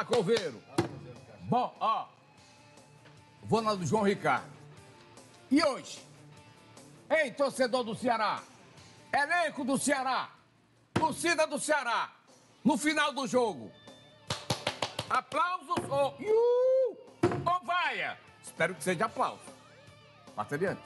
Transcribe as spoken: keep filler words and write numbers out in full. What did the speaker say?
Coveiro. Bom, ó, vou na do João Ricardo. E hoje? Ei, torcedor do Ceará, elenco do Ceará, torcida do Ceará, no final do jogo, aplausos ou... Iu, ou vaia? Espero que seja aplauso. Passa adiante.